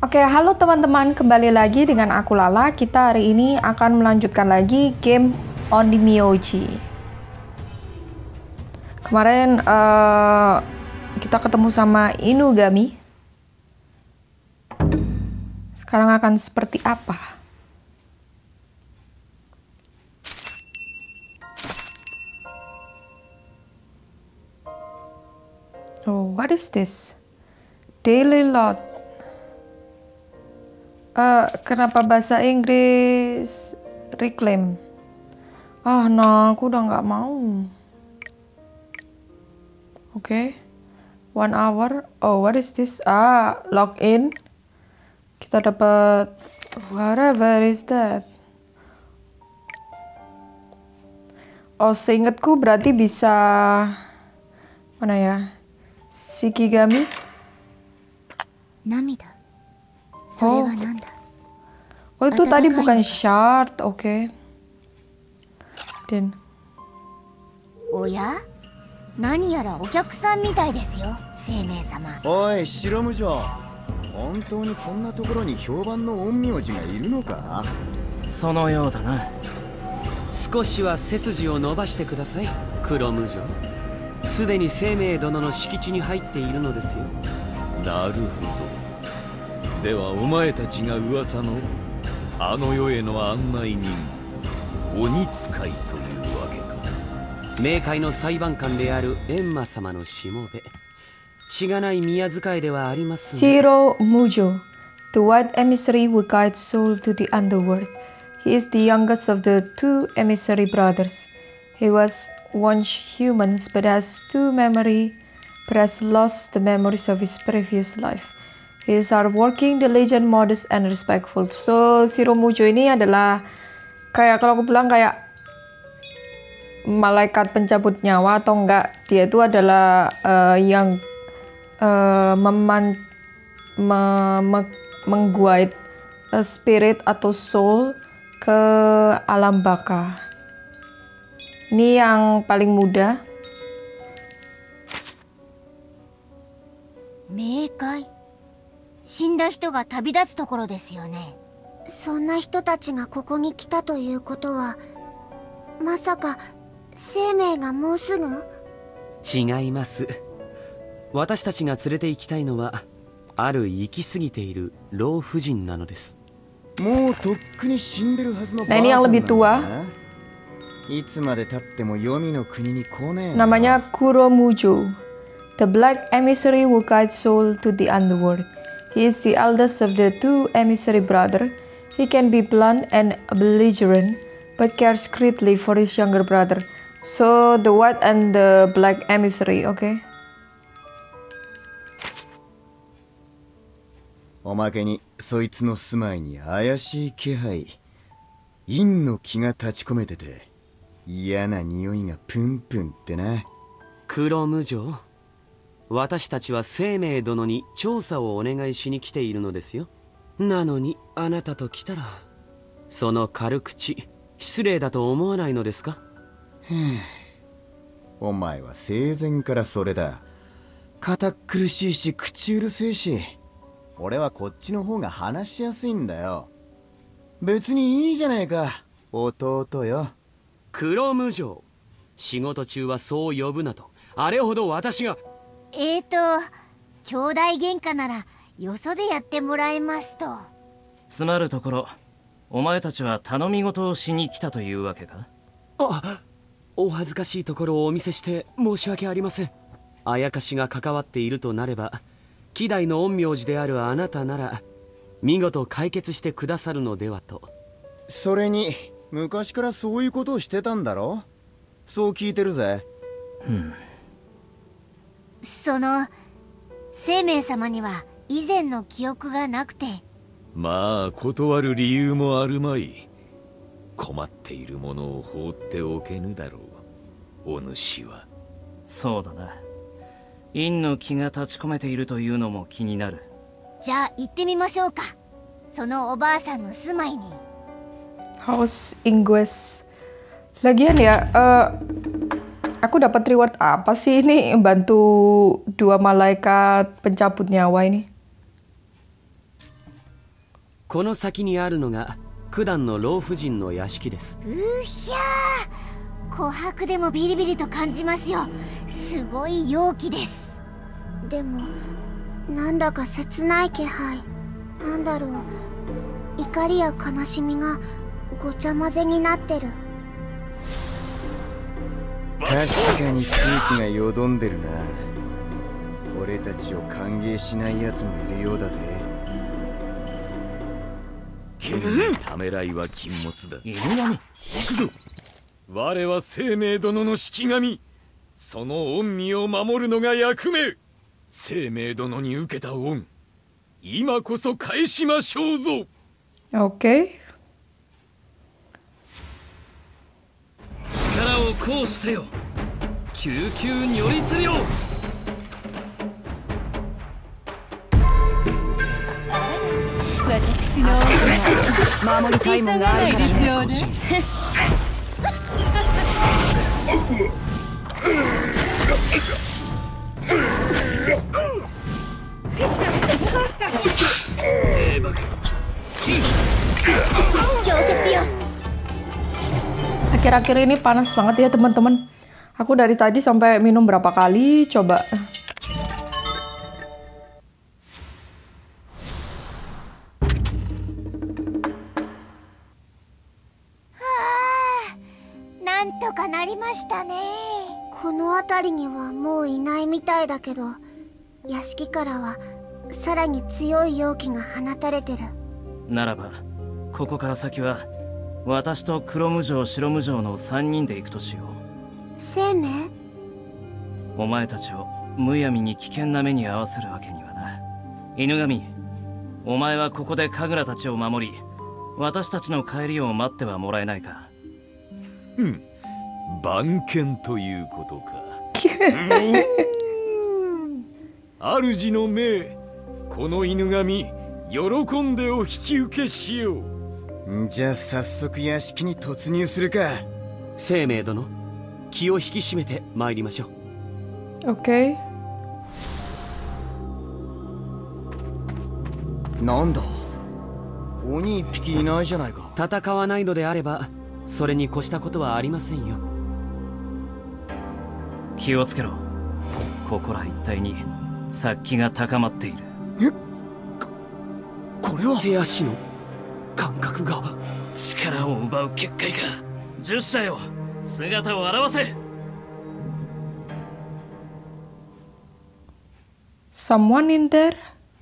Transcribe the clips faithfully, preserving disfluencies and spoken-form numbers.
Oke, halo teman-teman, kembali lagi dengan aku Lala. Kita hari ini akan melanjutkan lagi game Onmyoji. Kemarin uh, kita ketemu sama Inugami. Sekarang akan seperti apa? Oh, what is this? Daily lot. Uh, kenapa bahasa Inggris reclaim? Ah, nah, aku udah nggak mau. Oke, okay. One hour. Oh, what is this? Ah, login. Kita dapat whatever is that. Oh, seingatku berarti bisa mana ya? Shikigami. Namida. Oh. Oh, itu tadi bukan shard, oke. Okay. Den. Oya? Nani yara okyaksan mitai desu yo, Seimei sama. Oi, Shiromujo. Hontou ni konna tokoro ni hyoban no onmyoji ga iru no ka? Sono you da na. 少しは背筋を伸ばしてください、黒無常。すでに生命殿の敷地に入っているのですよ。 なるほど。ではお前たちが噂のあの世への案内人鬼使いというわけか。 冥界の裁判官である閻魔様のしもべ。しがない宮遣いではありますが。 Shiro Mujo, the white emissary who guides soul to the underworld. He is the youngest of the two emissary brothers. He was once human but has two memory, but has lost the memories of his previous life. He is hardworking, diligent, modest, and respectful. So, Shiro Mujo ini adalah kayak kalau aku bilang kayak malaikat pencabut nyawa atau enggak, dia itu adalah uh, yang uh, meman me, me, mengguide uh, spirit atau soul ke alam baka. Ini yang paling muda. Meikai. 死んだ人が旅立つところですよね。そんな人たちがここに来たということは、まさか生命がもうすぐ？ 違います。私たちが連れて行きたいのは、ある行き過ぎている老婦人なのです。 もうとっくに死んでるはずのばあさん Nah, ini yang lebih tua. いつまで経っても黄泉の国に来ねえ。 Namanya Kuromujo, the black emissary who guides soul to the underworld. He is the eldest of the two emissary brothers. He can be blunt and belligerent, but cares greatly for his younger brother. So the white and the black emissary, okay? おまけにそいつの住まいに怪しい気配、陰の気が立ち込めてて嫌な匂いがプンプンってな。 黒無常。私たちは生命殿に調査をお願いしに来ているのですよ。なのにあなたと来たら、その軽口失礼だと思わないのですか？ お前は生前からそれだ。堅苦しいし口うるせえし、俺はこっちの方が話しやすいんだよ。別にいいじゃないか、弟よ。 黒無常、仕事中はそう呼ぶなと、あれほど私が。 えーと、兄弟喧嘩ならよそでやってもらいますと。 つまるところ、お前たちは頼み事をしに来たというわけか？ あ、お恥ずかしいところをお見せして申し訳ありません。あやかしが関わっているとなれば、希代の陰陽師であるあなたなら見事解決してくださるのではと。 それに昔からそういうことをしてたんだろ？そう聞いてるぜ。 うん。 その生命様には以前の記憶がなくて。 まあ断る理由もあるまい。困っているものを放っておけぬだろう、お主は。 そうだな。陰の気が立ち込めているというのも気になる。 じゃあ行ってみましょうか。そのおばあさんの住まいに。 House Ingues. Lagian ya, uh, aku dapat reward apa sih ini bantu dua malaikat pencabut nyawa ini? この先にあるのが九段の老婦人の屋敷です。 うひゃー、琥珀でもビリビリと感じますよ。すごい容器です。でもなんだか切ない気配。なんだろう、怒りや悲しみがごちゃ混ぜになってる。 確かに空気がよどんでるな。俺たちを歓迎しない奴もいるようだぜ。 剣のためらいは禁物だ。 犬神、 行くぞ。我は生命殿の式神。その恩義を守るのが役目。生命殿に受けた恩、今こそ返しましょうぞ。 Oke. 力を行使せよ。救急如律令。 私の王が守りたいものがあるからね。 Akhir-akhir ini panas banget ya teman-teman. Aku dari tadi sampai minum berapa kali coba. Ah, なんとかなりましたね。この辺りにはもういないみたいだけど、屋敷からはさらに強い容器が放たれてる。 ならばここから先は私と黒無常白無常のさんにんで行くとしよう。 生命？ お前たちをむやみに危険な目に遭わせるわけにはな。犬神、お前はここで神楽たちを守り、私たちの帰りを待ってはもらえないか。 ふん、番犬ということか。主の命、この犬神喜んでお引き受けしよう。 じゃあ早速屋敷に突入するか。 生命殿、気を引き締めて参りましょう。 Oke. なんだ、鬼一匹いないじゃないか。 戦わないのであればそれに越したことはありませんよ。 気をつけろ。ここら一帯に殺気が高まっている。 え、こ、これは手足の感覚が。 力を奪う結界か。十社よ、姿を現せ。 Someone in there?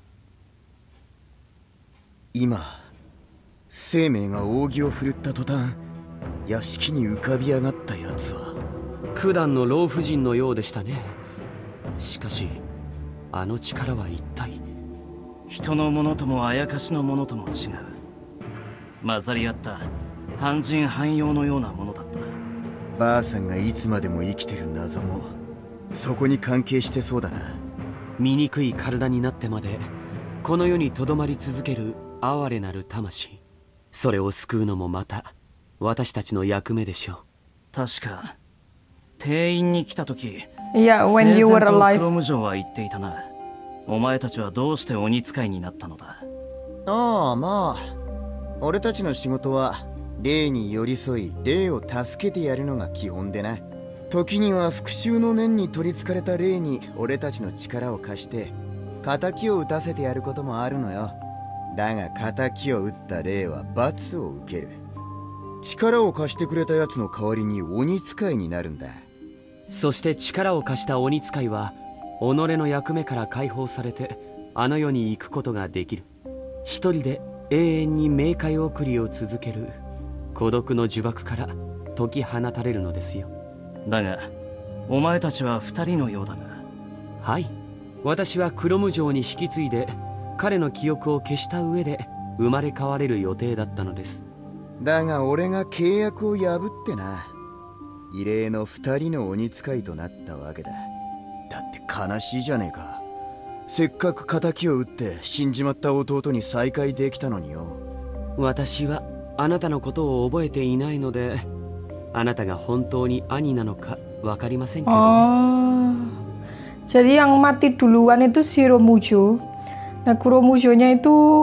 今生命が扇を振るった途端、屋敷に浮かび上がったやつは九段の老婦人のようでしたね。しかしあの力は一体。 人のものともあやかしのものとも違う。混ざり合った半人半妖のようなものだった。 ばあさんがいつまでも生きてる謎もそこに関係してそうだな。 醜い体になってまでこの世にとどまり続ける哀れなる魂、それを救うのもまた私たちの役目でしょう。 確か店員に来た時、 Yeah, when you were 生前と alive. 黒無常は言っていたな。お前たちはどうして鬼使いになったのだ。 ああ、まあ俺たちの仕事は霊に寄り添い霊を助けてやるのが基本でな。時には復讐の念に取りつかれた霊に俺たちの力を貸して仇を討たせてやることもあるのよ。だが仇を討った霊は罰を受ける。力を貸してくれたやつの代わりに鬼使いになるんだ。 そして力を貸した鬼使いは己の役目から解放されてあの世に行くことができる。一人で永遠に冥界送りを続ける孤独の呪縛から解き放たれるのですよ。 だがお前たちは二人のようだが。 はい、私は黒無常に引き継いで彼の記憶を消した上で生まれ変われる予定だったのです。 だが俺が契約を破ってな、異例の二人の鬼使いとなったわけだ。だって悲しいじゃねえか。せっかく仇を撃って死んじまった弟に再会できたのによ。 私はあなたのことを覚えていないので、あなたが本当に兄なのかわかりませんけどね。 Oh, jadi yang mati duluan itu si Romujo. Nah, Kuromujonya itu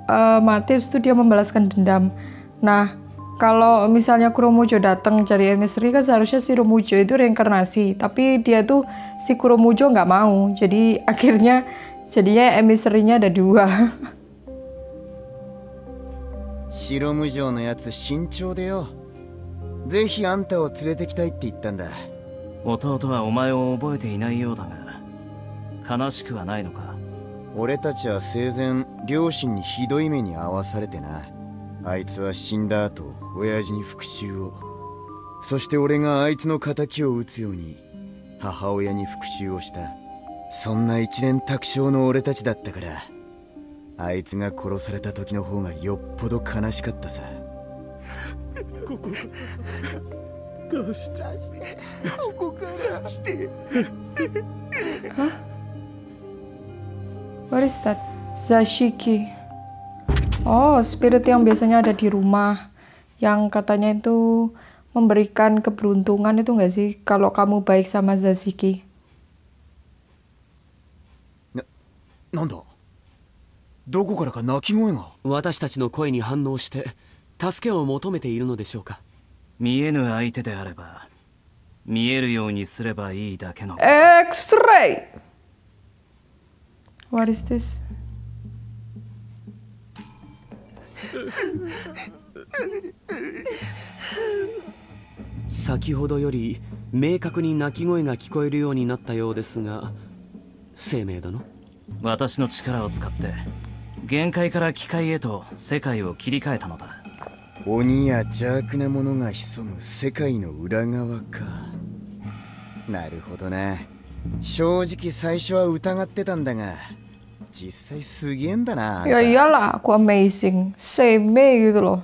uh, mati, terus itu dia membalaskan dendam. Nah, kalau misalnya Kuromujo datang cari emissary kan seharusnya si Romujo itu reinkarnasi, tapi dia tuh si Kuromujo nggak mau, jadi akhirnya jadinya emissary-nya ada dua. 白無常のやつ慎重でよ。ぜひあんたを連れてきたいって言ったんだ。 弟はお前を覚えていないようだが、悲しくはないのか。 俺たちは生前両親にひどい目に遭わされてな。あいつは死んだ後親父に復讐を、そして俺があいつの仇を討つように母親に復讐をした。そんな一連卓勝の俺たちだったから、あいつが殺された時の方がよっぽど悲しかったさ。ここ出してここから出して。 What is that? Zashiki. Oh, spirit yang biasanya ada di rumah, yang katanya itu memberikan keberuntungan, itu nggak sih kalau kamu baik sama Zashiki? Nanda? どこからか鳴き声が。 私たちの声に反応して助けを求めているのでしょうか。 見えぬ相手であれば見えるようにすればいいだけの。 X-ray. What is this? 先ほどより明確に鳴き声が聞こえるようになったようですが、生命殿。 私の力を使って限界から機械へと世界を切り替えたのだ。 鬼や邪悪なものが潜む世界の裏側か。なるほどな。正直最初は疑ってたんだが、実際すげえんだな。 Ya iyalah, aku amazing. Seme gitu loh.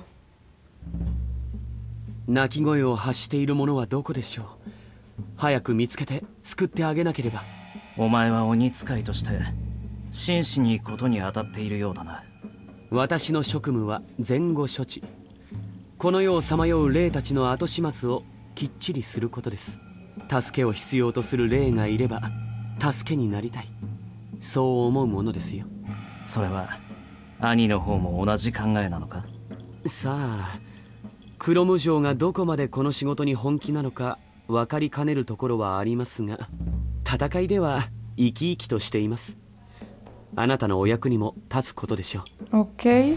鳴き声を発しているものはどこでしょう。早く見つけて救ってあげなければ。 お前は鬼使いとして真摯にことに当たっているようだな。 私の職務は前後処置。この世をさまよう霊たちの後始末をきっちりすることです。助けを必要とする霊がいれば助けになりたい、そう思うものですよ。 それは兄の方も同じ考えなのか。 さあ、黒無常がどこまでこの仕事に本気なのか分かりかねるところはありますが、戦いでは生き生きとしています。あなたのお役にも立つことでしょう。OK。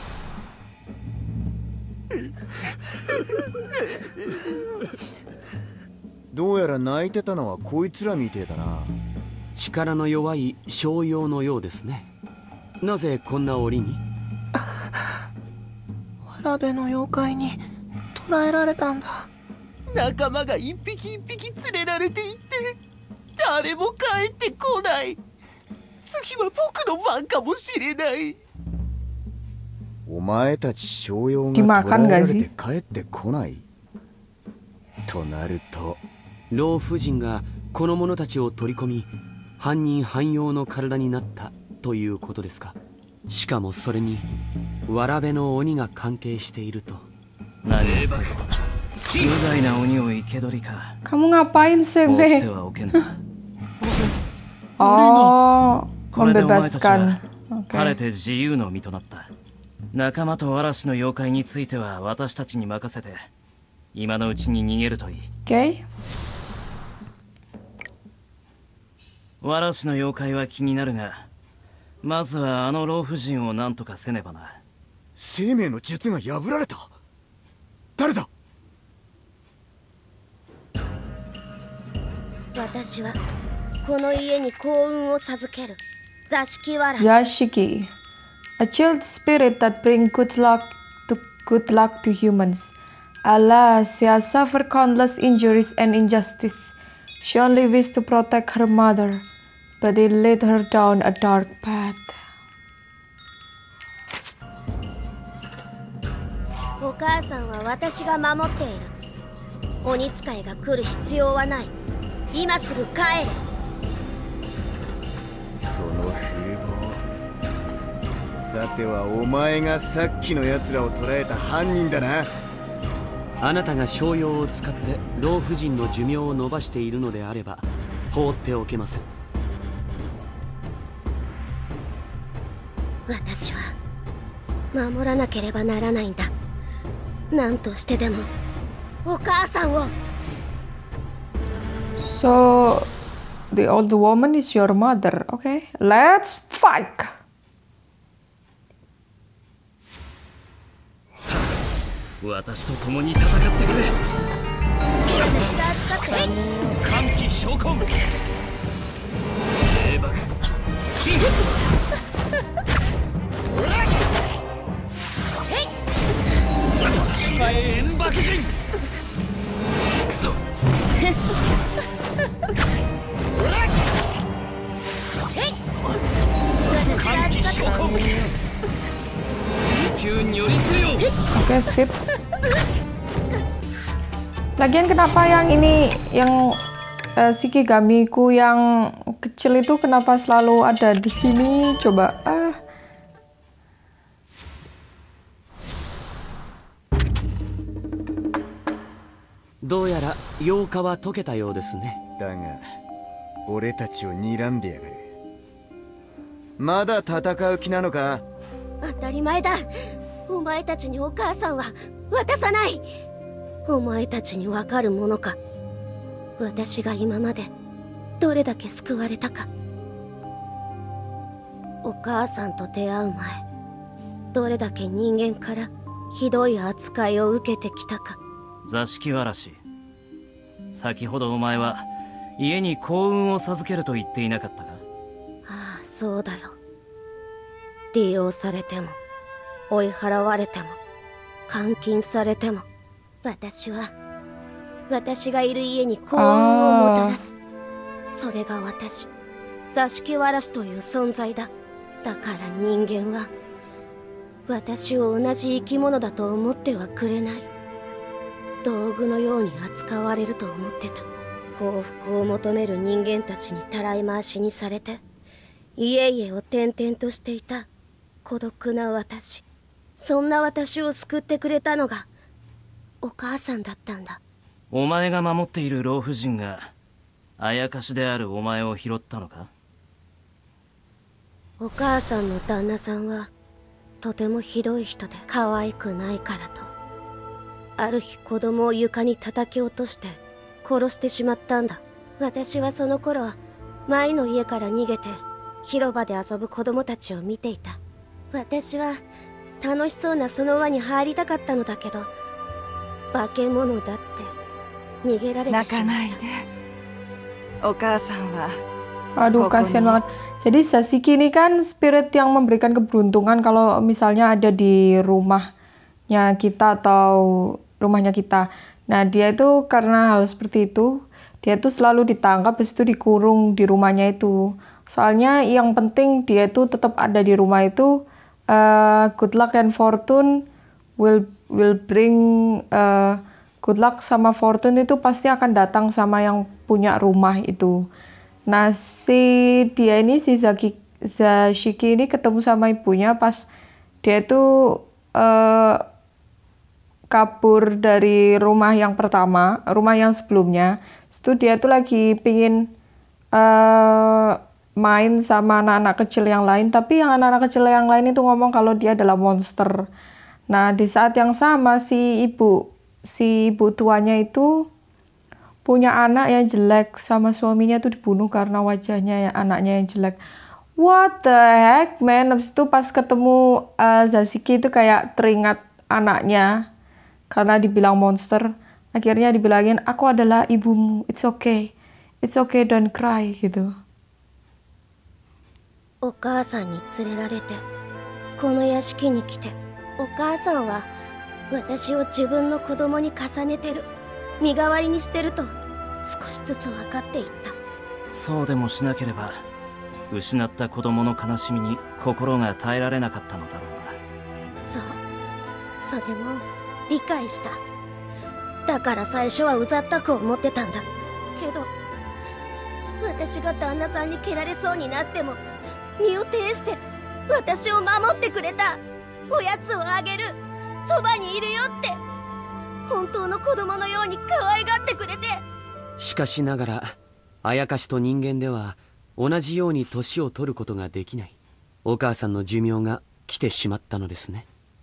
どうやら泣いてたのはこいつらみてえだな。 力の弱い商用のようですね。なぜこんな檻に？ わらべの妖怪に捕らえられたんだ。仲間が一匹一匹連れられていって誰も帰ってこない。次は僕の番かもしれない。 お前たち商用が捕らえられて帰ってこないとなると、 老婦人がこの者たちを取り込み犯人汎用の体になったということですか。しかもそれにわらべの鬼が関係していると。 何ですか、無害な鬼を生け捕りか。 Kamu ngapain sih, 放っ Be? てはおけんな。 Oh, これでお前たちは membebaskan. 晴れ Oke. て自由の身となった。仲間と嵐の妖怪については私たちに任せて今のうちに逃げるといい。 Oke. 嵐の妖怪は気になるが、まずはあの老婦人を何とかせねばな。 生命の術が破られた。誰だ。 私はこの家に幸運を授ける座敷わらし。 Zashiki, a chilled spirit that brings good luck to good luck to humans. Alas, she has suffered countless injuries and injustice. She only wished to protect her mother, but it led her down a dark path. お母さんは私が守っている。鬼使いが来る必要はない。今すぐ帰れ。 その風貌、さてはお前がさっきの奴らを捕らえた犯人だな。 あなたが商用を使って老婦人の寿命を延ばしているのであれば放っておけません。 私は守らなければならないんだ。何としてでもお母さんを。 So the old woman is your mother. Okay, let's fight. さあ、私と共に戦ってくれ。 私が扱って歓喜召喚。霊爆金。指令円爆陣。クソ。歓喜召喚。急に寄りつよ。 Oke, sip. Lagian kenapa yang ini, yang uh, Shikigamiku yang kecil itu kenapa selalu ada di sini? Coba. Ah. Doyara, youka wa toketa you desu ne. だが俺たちを睨んでやがる。まだ戦う気なのか？ 当たり前だ。お前たちにお母さんは渡さない。お前たちにわかるものか。私が今までどれだけ救われたか。お母さんと出会う前、どれだけ人間からひどい扱いを受けてきたか。 座敷わらし、先ほどお前は家に幸運を授けると言っていなかったか？ ああ、そうだよ。利用されても追い払われても監禁されても、私は私がいる家に幸運をもたらす。それが私、座敷わらしという存在だ。だから人間は私を同じ生き物だと思ってはくれない。道具のように扱われると思ってた。幸福を求める人間たちにたらい回しにされて、家々を転々としていた孤独な私。そんな私を救ってくれたのがお母さんだったんだ。 お前が守っている老婦人があやかしであるお前を拾ったのか？ お母さんの旦那さんはとてもひどい人で可愛くないからと、ある日子供を床に叩き落として殺してしまったんだ。私はその頃前の家から逃げて広場で遊ぶ子供たちを見ていた。私は楽しそうなその輪に入りたかったのだけど、化け物だって逃げられてしまった。泣かないで。 お母さんは Aduh, kasihan banget. Jadi Sashiki ini kan spirit yang memberikan keberuntungan kalau misalnya ada di rumahnya kita atau rumahnya kita. Nah, dia itu karena hal seperti itu, dia tuh selalu ditangkap, habis itu dikurung di rumahnya itu. Soalnya yang penting dia itu tetap ada di rumah itu. Uh, good luck and fortune will will bring uh, good luck sama fortune itu pasti akan datang sama yang punya rumah itu. Nah, si dia ini, si Zaki, Sashiki ini ketemu sama ibunya pas dia itu uh, kabur dari rumah yang pertama, rumah yang sebelumnya. Itu dia tuh lagi pingin uh, main sama anak-anak kecil yang lain, tapi yang anak-anak kecil yang lain itu ngomong kalau dia adalah monster. Nah, di saat yang sama si ibu, si ibu tuanya itu punya anak yang jelek, sama suaminya tuh dibunuh karena wajahnya ya, anaknya yang jelek. What the heck, man? Habis itu pas ketemu uh, Sashiki itu kayak teringat anaknya karena dibilang monster. Akhirnya dibilangin, aku adalah ibumu, it's okay, it's okay, don't cry, gitu. お母さんに連れられてこの屋敷に来て、お母さんは私を自分の子供に重ねてる、身代わりにしてると少しずつ分かっていった。 そうでもしなければ失った子供の悲しみに心が耐えられなかったのだろうな。 そう、それも理解した。だから最初はうざったく思ってたんだけど、私が旦那さんに蹴られそうになっても身を挺して私を守ってくれた。おやつをあげる、そばにいるよって、本当の子供のように可愛がってくれて。 しかしながらあやかしと人間では同じように年を取ることができない。お母さんの寿命が来てしまったのですね。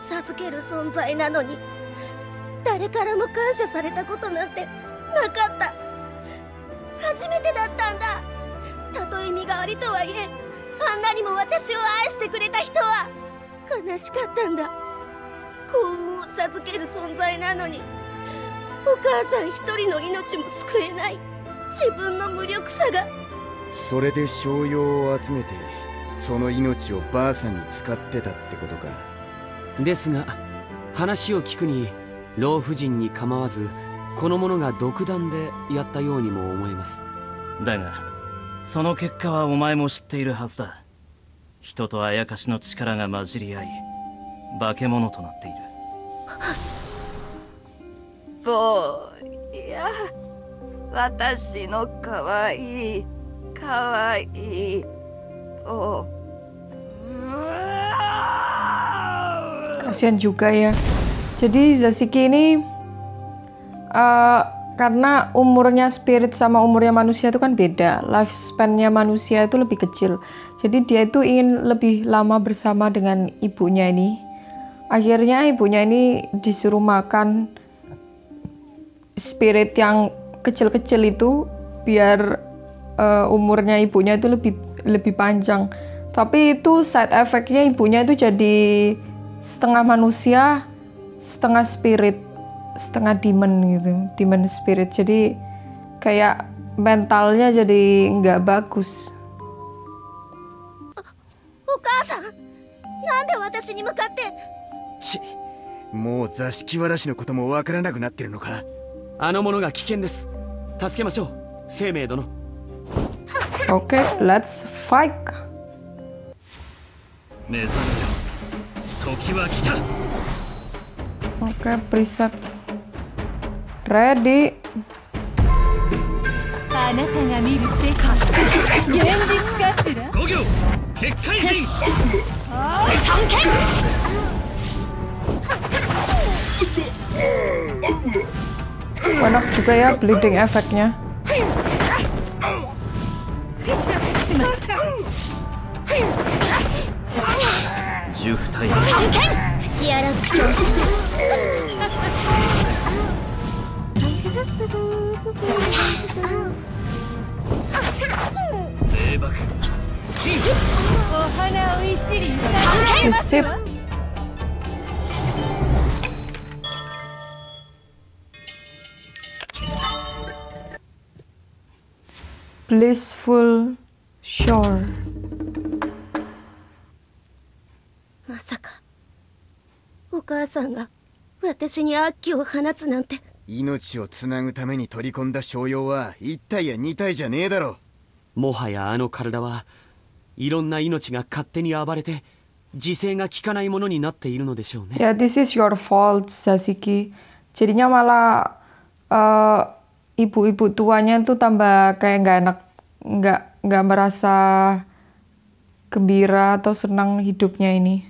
授ける存在なのに、誰からも感謝されたことなんてなかった。初めてだったんだ。たとえ身代わりとはいえ、あんなにも私を愛してくれた人は悲しかったんだ。幸運を授ける存在なのに、お母さん一人の命も救えない自分の無力さが。 それで商用を集めてその命をばあさんに使ってたってことか。 ですが話を聞くに老婦人に構わずこの者が独断でやったようにも思えます。 だがその結果はお前も知っているはずだ。人とあやかしの力が混じり合い化け物となっている。 坊や、私のかわいいかわいい坊。 Kasian juga ya. Jadi Zashiki ini uh, karena umurnya spirit sama umurnya manusia itu kan beda. Lifespan-nya manusia itu lebih kecil. Jadi dia itu ingin lebih lama bersama dengan ibunya ini. Akhirnya ibunya ini disuruh makan spirit yang kecil-kecil itu biar uh, umurnya ibunya itu lebih lebih panjang. Tapi itu side effect-nya ibunya itu jadi setengah manusia, setengah spirit, setengah demon gitu, demon spirit. Jadi kayak mentalnya jadi nggak bagus. Okaasan, nande watashi ni mukatte? ち、もう座敷わらしのこともわからなくなってるのか。 あの者が危険です。助けましょう、生命殿。 Okay, let's fight. 目覚めよ、時は来た。 Okay, preset. Ready. あなたが見る世界、現実かしら。 五行結界人。 三剣。 Enak juga ya bleeding efeknya. しまった。 十二体。 三剣。 やらず教師。 霊爆。 お花を一輪咲けますわ。 Blissful shore. まさかお母さんが私に悪鬼を放つなんて。 命をつなぐために取り込んだ商用はいち体やに体じゃねえだろ。 もはやあの体はいろんな命が勝手に暴れて自制が効かないものになっているのでしょうね。 Ya, this is your fault, Zashiki. Jadinya malah uh, ibu-ibu tuanya tuh tambah kayak nggak enak, nggak nggak merasa gembira atau senang hidupnya ini.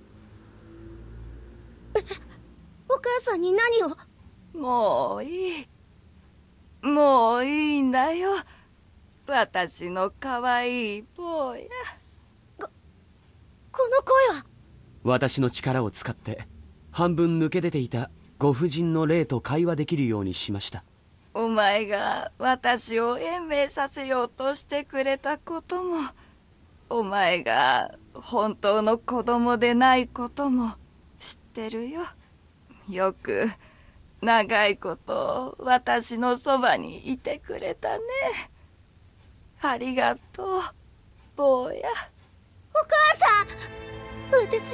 お母さんに何を。 もういい。もういいんだよ。私のかわいい坊や。 こ、この声は。 私の力を使って半分抜け出ていたご婦人の霊と会話できるようにしました。 お前が私を延命させようとしてくれたことも、お前が本当の子供でないことも知ってるよ。よく長いこと私のそばにいてくれたね。ありがとう、坊や。 お母さん、私、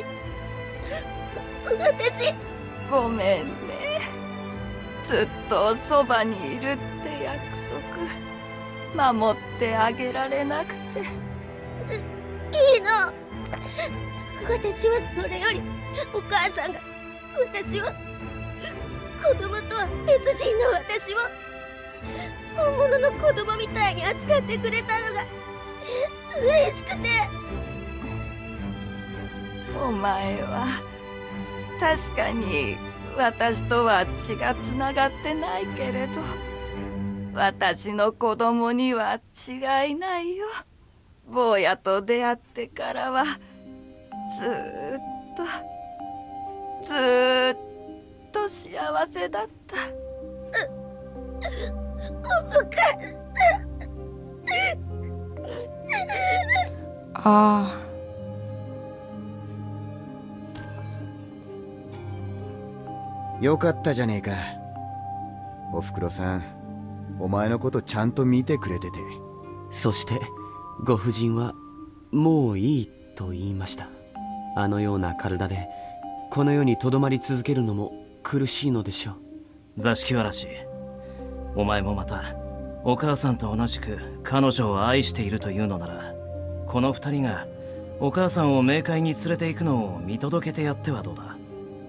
私。 ごめんね。ずっとそばにいるって約束守ってあげられなくて。 いいの。私はそれよりお母さんが私を、子供とは別人の私を本物の子供みたいに扱ってくれたのが嬉しくて。 お前は確かに私とは血がつながってないけれど、私の子供には違いないよ。坊やと出会ってからはずーっと幸せだった。 ああ。よかったじゃねえか。おふくろさん、お前のことちゃんと見てくれてて。 そしてご婦人はもういいと言いました。あのような体でこの世にとどまり続けるのも苦しいのでしょう。 座敷わらし、お前もまたお母さんと同じく彼女を愛しているというのなら、この二人がお母さんを冥界に連れて行くのを見届けてやってはどうだ。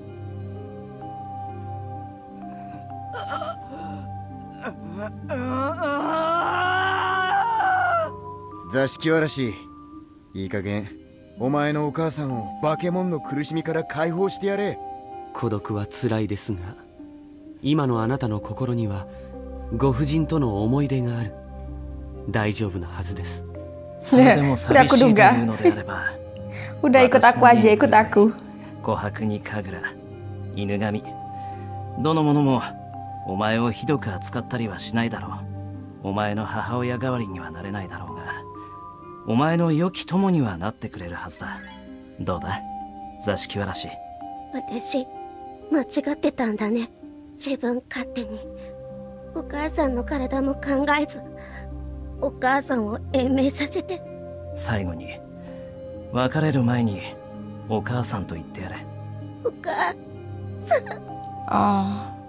座敷わらし、いい加減お前のお母さんをバケモンの苦しみから解放してやれ。 孤独は辛いですが、今のあなたの心にはご婦人との思い出がある。大丈夫なはずです。 それでも寂しいというのであれば udah ikut aku aja, ikut aku. 琥珀に神楽、犬神、どの者もお前をひどく扱ったりはしないだろう。お前の母親代わりにはなれないだろうが、お前の良き友にはなってくれるはずだ。どうだ、座敷わらし。 私、間違ってたんだね。自分勝手に。お母さんの体も考えず、お母さんを延命させて。 最後に、別れる前にお母さんと言ってやれ。 お母さん。 ああ。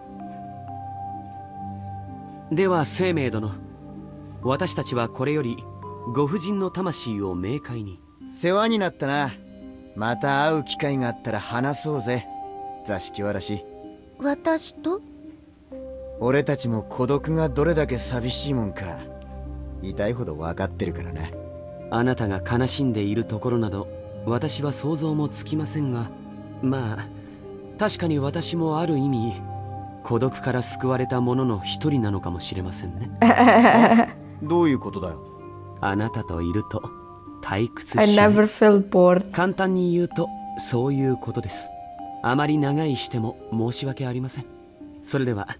では生命殿、私たちはこれよりご婦人の魂を冥界に。 世話になったな。また会う機会があったら話そうぜ、座敷わらし。 私と？ 俺たちも孤独がどれだけ寂しいもんか痛いほど分かってるからな。 あなたが悲しんでいるところなど私は想像もつきませんが、まあ確かに私もある意味孤独から救われた者の一人なのかもしれませんね。 どういうことだよ。 あなたといると退屈 I しない。 never feel bored. 簡単に言うとそういうことです。あまり長いしても申し訳ありません。それでは。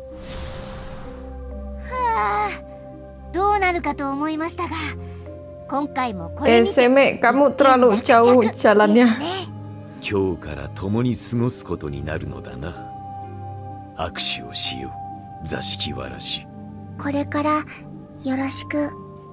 はあ、どうなるかと思いましたが、今回もこれにて Eh, Seme, kamu terlalu jauh jalannya. 今日から共に過ごすことになるのだな。握手をしよう、座敷わらし。 これからよろしく。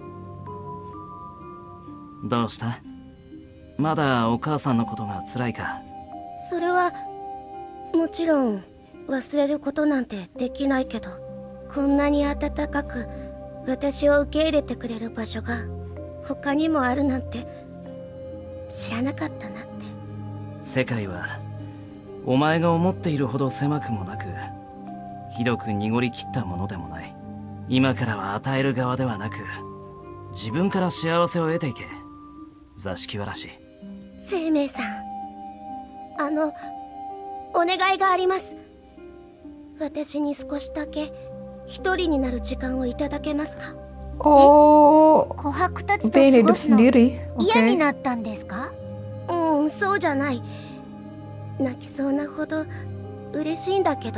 どうした？まだお母さんのことが辛いか？ それはもちろん忘れることなんてできないけど、こんなに温かく私を受け入れてくれる場所が他にもあるなんて知らなかったなって。 世界はお前が思っているほど狭くもなく、ひどく濁りきったものでもない。今からは与える側ではなく、自分から幸せを得ていけ、座敷わらし。 生命さん、あのお願いがあります。私に少しだけ一人になる時間をいただけますか？ Oh, 琥珀たちと pengen 過ご hidup すの sendiri. 嫌に Oke. なったんですか？うん、そうじゃない。泣きそうなほど嬉しいんだけど。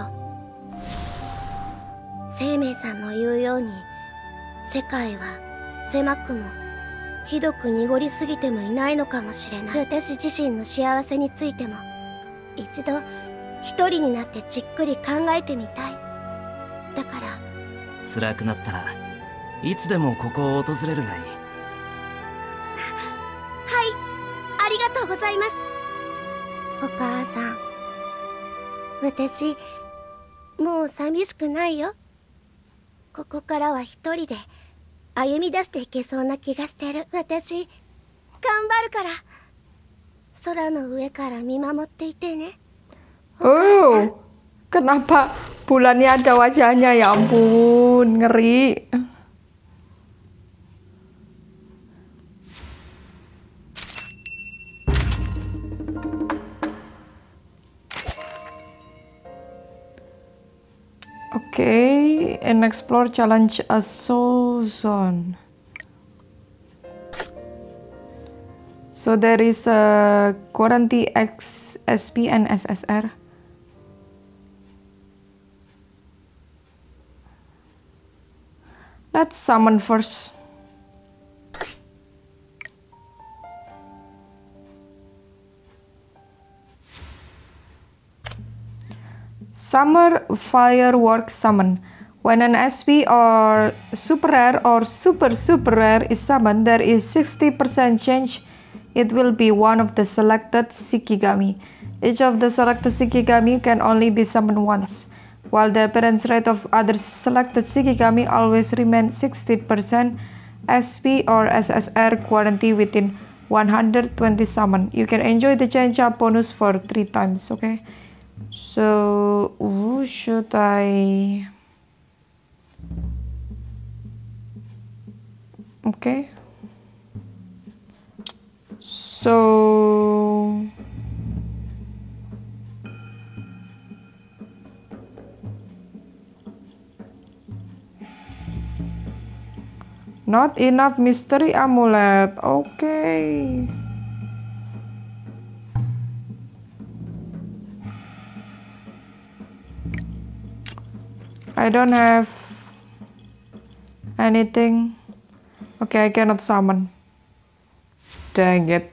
生命さんの言うように、世界は狭くもひどく濁りすぎてもいないのかもしれない。私自身の幸せについても一度一人になってじっくり考えてみたい。だから辛くなったらいつでもここを訪れるがいい。 はい、ありがとうございます。お母さん、私もう寂しくないよ。ここからは一人で歩み出していけそうな気がしてる。私頑張るから、空の上から見守っていてね。 Oh, kenapa bulannya ada wajahnya? Ya ampun, ngeri. Okay, and explore challenge a soul zone. So there is a Quarantine X, S P and S S R. Let's summon first. Summer Firework Summon. When an S P or super rare or super super rare is summoned, there is sixty percent chance it will be one of the selected Shikigami. Each of the selected Shikigami can only be summoned once, while the appearance rate of other selected Shikigami always remains sixty percent. S P or S S R quantity within one hundred twenty summon. You can enjoy the change up bonus for three times. Okay, so who should I? Okay, so not enough mystery amulet. Okay. I don't have anything. Okay, I cannot summon. Dang it.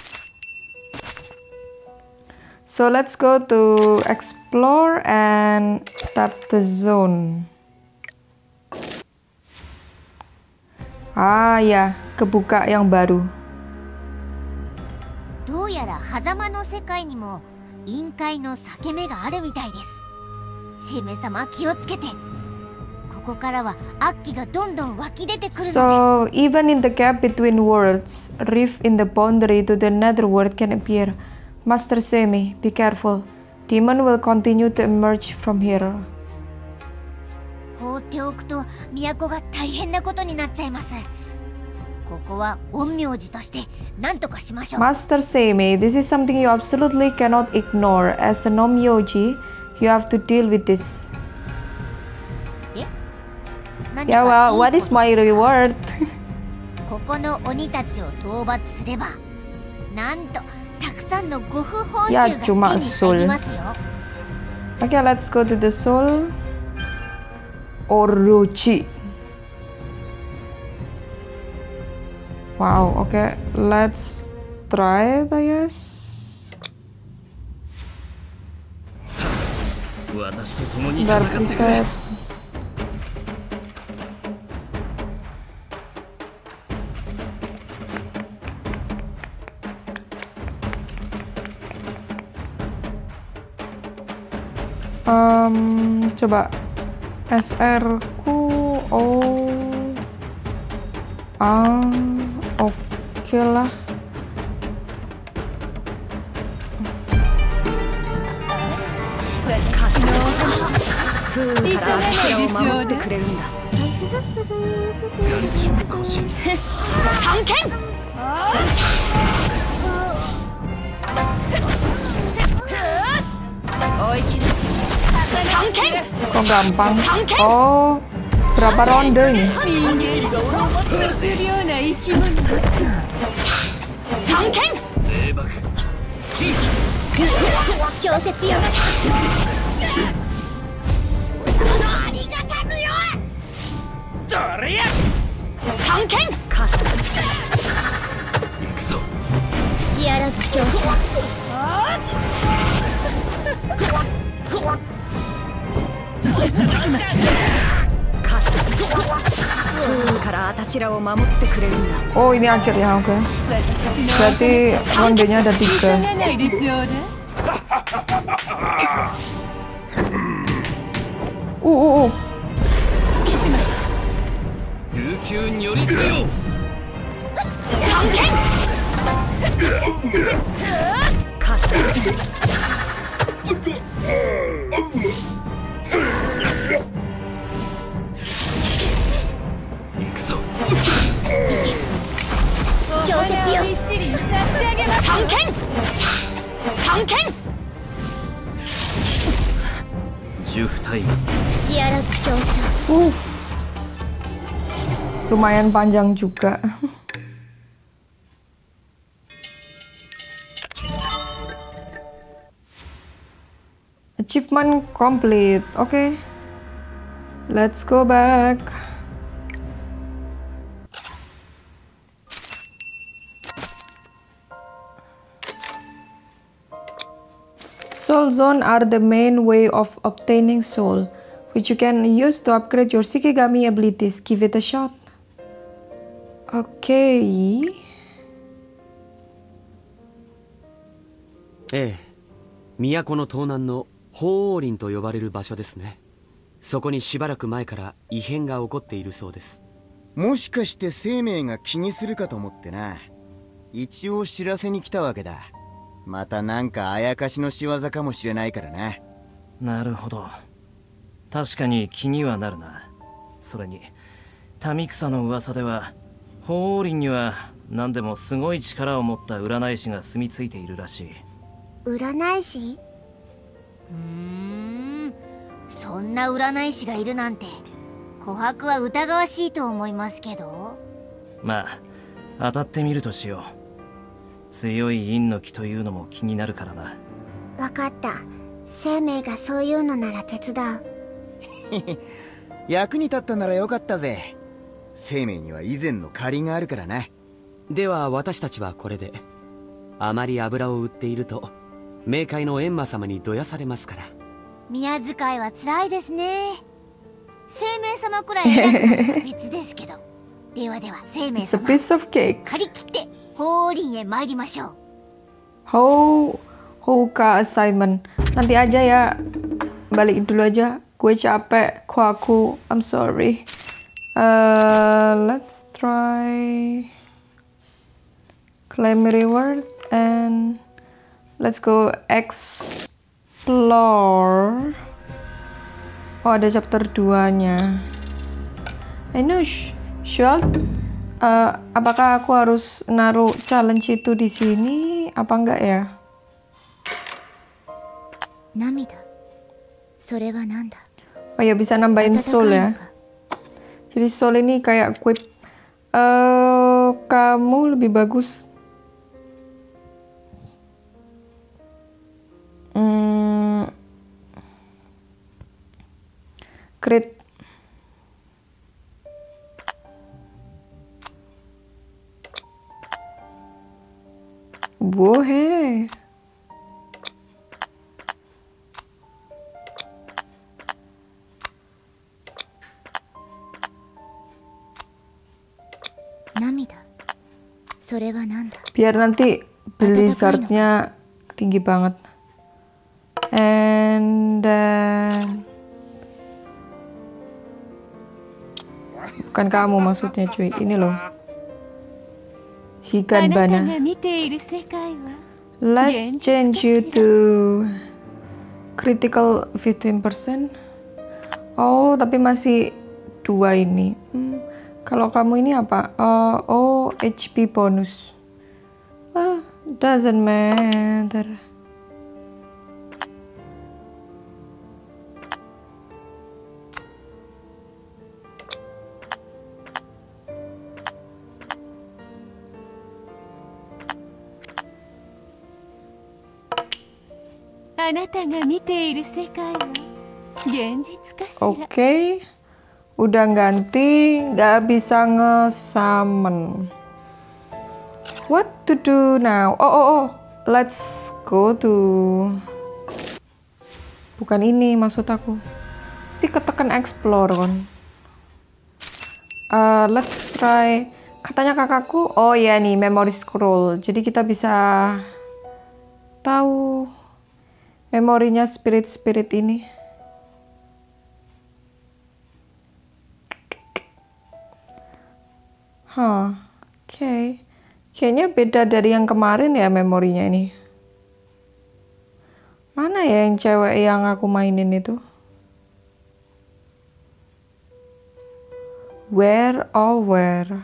So let's go to explore and tap the zone. Ah ya, kebuka yang baru. どうやら狭間の世界にも陰海の裂け目があるみたいです。生命様気をつけて。ここからは悪鬼がどんどん湧き出てくるのです。 So even in the gap between worlds, rift in the boundary to the netherworld can appear. Master Semi, be careful. Demon will continue to emerge from here. 放っておくと都が大変なことになっちゃいます。ここは陰陽師として何とかしましょう。 Master Semi, this is something you absolutely cannot ignore. As a Nomyoji, you have to deal with this. Yeah, well, what is my reward? ここの鬼たちを討伐すれば、なんとたくさんの護符報酬が手に入りますよ。 Okay, let's go to the soul. Orochi. Wow, okay, let's try it, I guess. Dark reset. Um, coba S R ku. Oh, ah, oke okay lah. Kok gampang? Oh, berapa ronde nih? Oh, ini akhirnya, oke. Okay. Berarti rondenya ada tiga. Uh, uh, uh. Uh, lumayan panjang juga. Achievement complete. Oke, okay. Let's go back. Soul Zone are the main way of obtaining soul, which you can use to upgrade your Shikigami abilities. Give it a shot. Okay. ええ、都の東南の鳳凰林と呼ばれる場所ですね。そこにしばらく前から異変が起こっているそうです。 もしかして生命が気にするかと思ってな。一応知らせに来たわけだ。またなんかあやかしの仕業かもしれないからな。 なるほど。確かに気にはなるな。それに民草の噂では鳳凰林には何でもすごい力を持った占い師が住み着いているらしい。 占い師？うーん、そんな占い師がいるなんて琥珀は疑わしいと思いますけど。 まあ当たってみるとしよう。強い陰の気というのも気になるからな。 わかった。生命がそういうのなら手伝う。 役に立ったならよかったぜ。生命には以前の借りがあるからな。 では私たちはこれで。あまり油を売っていると冥界の閻魔様にどやされますから。 宮遣いは辛いですね。生命様くらい偉くなるのは別ですけど。ではでは生命 It's a 様、 piece of cake. 張り切って鳳凰林へ参りましょう。 How Houka assignment. Nanti aja ya. Balik dulu aja. Gue capek. Kok aku. I'm sorry. Uh, let's try claim reward and let's go explore. Oh, ada chapter dua nya. I know. Sure. Uh, apakah aku harus naruh challenge itu di sini? Apa enggak ya? Namida. Sore wa nanda? Oh ya, bisa nambahin soul ya. Jadi soul ini kayak equip. Uh, kamu lebih bagus. Hmm. Crit. Bohe. Namida. Sore wa nanda? Biar nanti blizzardnya tinggi banget. And then bukan kamu maksudnya cuy, ini loh. Higanbana. Let's change you to critical fifteen percent. Oh, tapi masih dua ini. Hmm, kalau kamu ini apa? Uh, oh, H P bonus. Ah, doesn't matter. Oke, okay. Udah ganti, nggak bisa nge-summon. What to do now? Oh, oh, oh, let's go to. Bukan ini maksud aku. Mesti ketekan explore kan. Uh, let's try. Katanya kakakku, oh ya nih memory scroll. Jadi kita bisa tahu memorinya spirit-spirit ini. Huh, oke. Okay. Kayaknya beda dari yang kemarin ya memorinya ini. Mana ya yang cewek yang aku mainin itu? Where or where?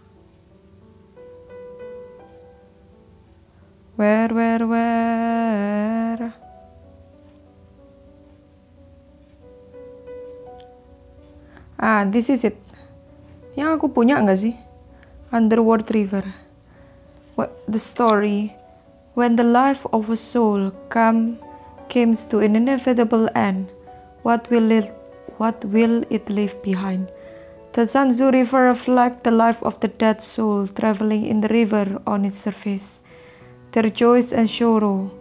Where, where, where? Ah, this is it. Yang aku punya nggak sih? Underworld River. What the story? When the life of a soul come comes to an inevitable end, what will it what will it leave behind? The Zanzu River reflects the life of the dead soul traveling in the river on its surface. Their joys and sorrow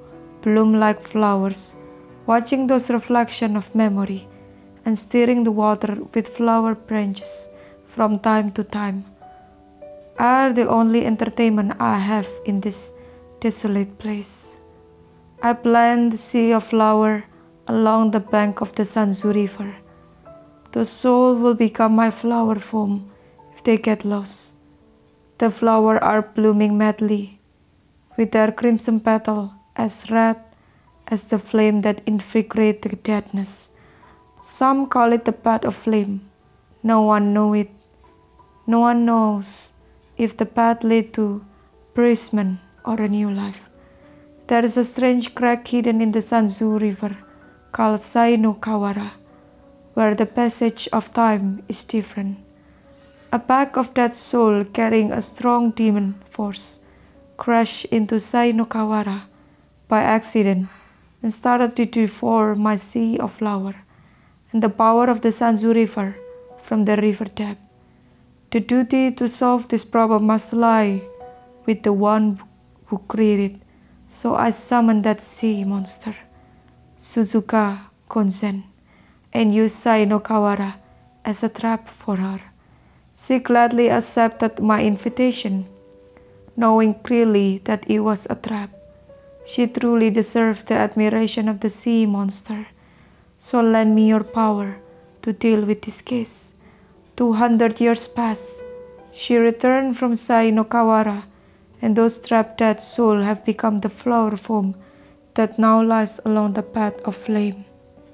bloom like flowers, watching those reflections of memory and stirring the water with flower branches from time to time are the only entertainment I have in this desolate place. I plant the sea of flower along the bank of the Sanzu River. The soul will become my flower foam if they get lost. The flowers are blooming madly, with their crimson petal as red as the flame that invigorates the deadness. Some call it the path of flame. No one knows it. No one knows if the path leads to bereavement or a new life. There is a strange crack hidden in the Sanzu River called Sai no Kawara, where the passage of time is different. A pack of that soul carrying a strong demon force crashed into Sai no Kawara by accident and started to devour my sea of flower and the power of the Sanzu River from the river depth. The duty to solve this problem must lie with the one who created, so I summoned that sea monster, Suzuka Konzen, and used Sai no Kawara as a trap for her. She gladly accepted my invitation, knowing clearly that it was a trap. She truly deserved the admiration of the sea monster, so lend me your power to deal with this case. Two hundred years passed. She returned from Sai no Kawara, and those trapped dead souls have become the flower foam that now lies along the path of flame.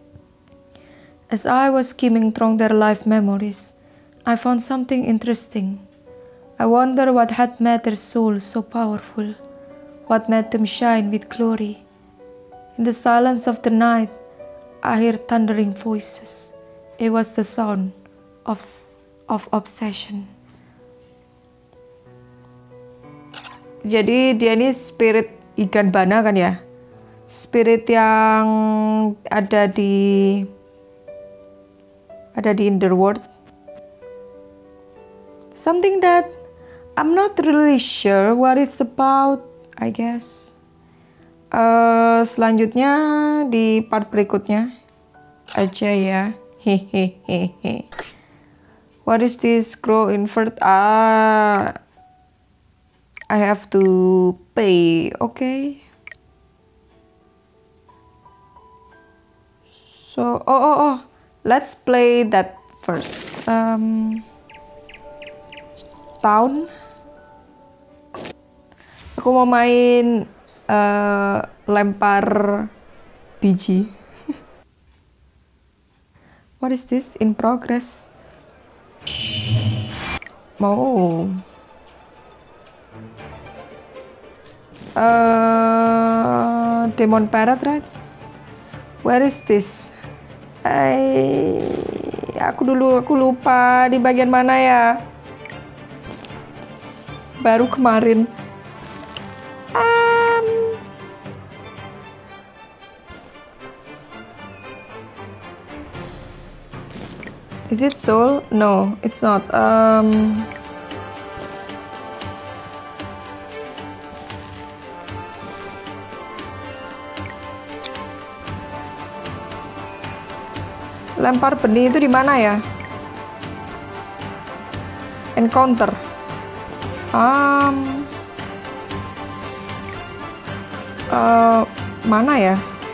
As I was skimming through their life memories, I found something interesting. I wonder what had made their souls so powerful, what made them shine with glory. In the silence of the night, I hear thundering voices. It was the sound of, of obsession. Jadi dia ini spirit ikan bana kan ya? Spirit yang ada di ada di Underworld. Something that I'm not really sure what it's about, I guess. Uh, selanjutnya di part berikutnya aja ya. Hehehehe. What is this grow invert? Ah, I have to pay. Okay. So, oh oh oh, let's play that first. Um, Town. Aku mau main uh, lempar biji. What is this? In progress. Oh. Uh, Demon Parrot, right? Where is this? Eh, aku dulu aku lupa di bagian mana ya. Baru kemarin. Um, is it soul? No, it's not. Um, lempar benih itu di mana ya? Encounter. Um, uh, mana ya?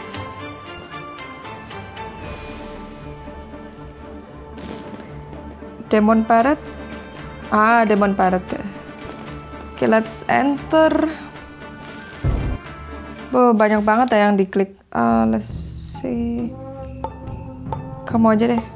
Demon Parrot? Ah, Demon Parrot. Oke, okay, let's enter. Oh, banyak banget ya yang diklik. Uh, let's see. Kamu aja deh.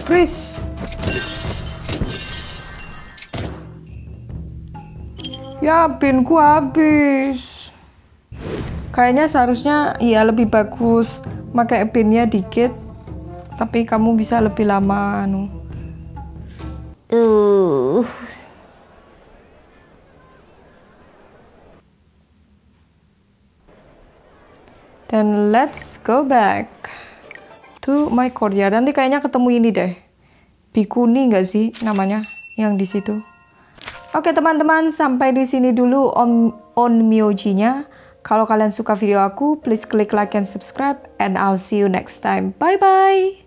Freeze. Ya, pinku habis. Kayaknya seharusnya ya lebih bagus pakai pinnya dikit, tapi kamu bisa lebih lama anu. Uh. Dan let's go back to my courtyard. Nanti kayaknya ketemu ini deh. Bikuni nggak sih namanya yang di situ? Oke teman-teman, sampai di sini dulu on Onmyoji-nya. Kalau kalian suka video aku, please klik like and subscribe, and I'll see you next time. Bye bye.